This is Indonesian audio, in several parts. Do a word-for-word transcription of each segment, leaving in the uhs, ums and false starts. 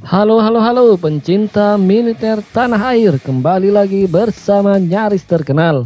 Halo halo halo pencinta militer tanah air, kembali lagi bersama Nyaris Terkenal.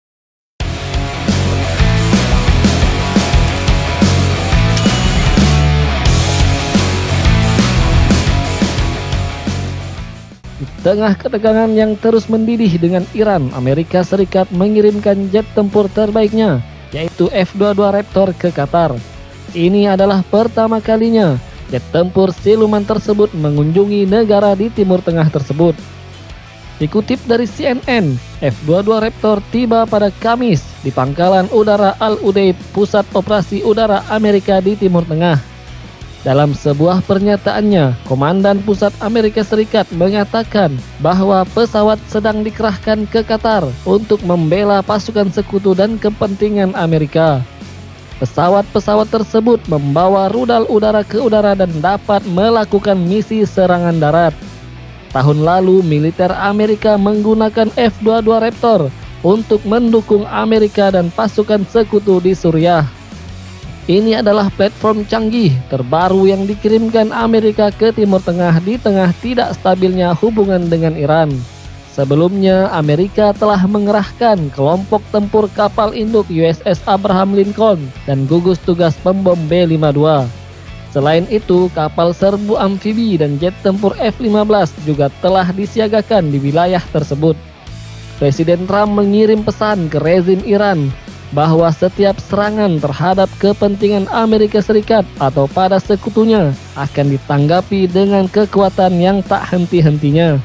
Di tengah ketegangan yang terus mendidih dengan Iran, Amerika Serikat mengirimkan jet tempur terbaiknya, yaitu F dua puluh dua Raptor ke Qatar. Ini adalah pertama kalinya jet tempur siluman tersebut mengunjungi negara di Timur Tengah tersebut. Dikutip dari C N N, F dua puluh dua Raptor tiba pada Kamis di Pangkalan Udara Al-Udeid, pusat operasi udara Amerika di Timur Tengah. Dalam sebuah pernyataannya, Komandan Pusat Amerika Serikat mengatakan bahwa pesawat sedang dikerahkan ke Qatar untuk membela pasukan sekutu dan kepentingan Amerika. Pesawat-pesawat tersebut membawa rudal udara ke udara dan dapat melakukan misi serangan darat. Tahun lalu, militer Amerika menggunakan F dua puluh dua Raptor untuk mendukung Amerika dan pasukan sekutu di Suriah. Ini adalah platform canggih terbaru yang dikirimkan Amerika ke Timur Tengah di tengah tidak stabilnya hubungan dengan Iran. Sebelumnya, Amerika telah mengerahkan kelompok tempur kapal induk U S S Abraham Lincoln dan gugus tugas pembom B lima puluh dua. Selain itu, kapal serbu amfibi dan jet tempur F lima belas juga telah disiagakan di wilayah tersebut. Presiden Trump mengirim pesan ke rezim Iran bahwa setiap serangan terhadap kepentingan Amerika Serikat atau pada sekutunya akan ditanggapi dengan kekuatan yang tak henti-hentinya.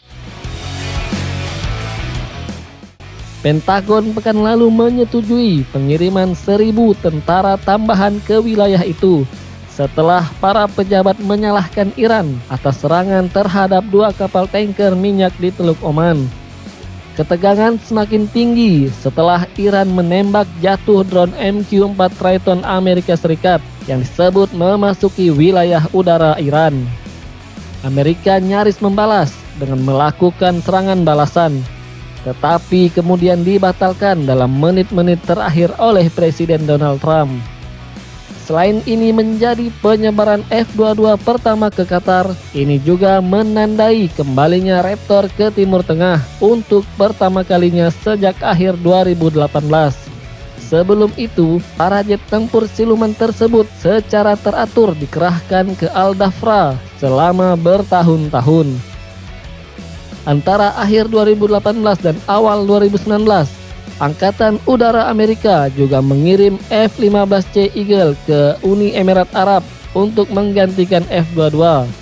Pentagon pekan lalu menyetujui pengiriman seribu tentara tambahan ke wilayah itu setelah para pejabat menyalahkan Iran atas serangan terhadap dua kapal tanker minyak di Teluk Oman. Ketegangan semakin tinggi setelah Iran menembak jatuh drone M Q empat Triton Amerika Serikat yang disebut memasuki wilayah udara Iran. Amerika nyaris membalas dengan melakukan serangan balasan, tetapi kemudian dibatalkan dalam menit-menit terakhir oleh Presiden Donald Trump. Selain ini menjadi penyebaran F dua puluh dua pertama ke Qatar, ini juga menandai kembalinya Raptor ke Timur Tengah untuk pertama kalinya sejak akhir dua ribu delapan belas. Sebelum itu, para jet tempur siluman tersebut secara teratur dikerahkan ke Al-Dhafra selama bertahun-tahun. Antara akhir dua ribu delapan belas dan awal dua ribu sembilan belas, Angkatan Udara Amerika juga mengirim F lima belas C Eagle ke Uni Emirat Arab untuk menggantikan F dua puluh dua.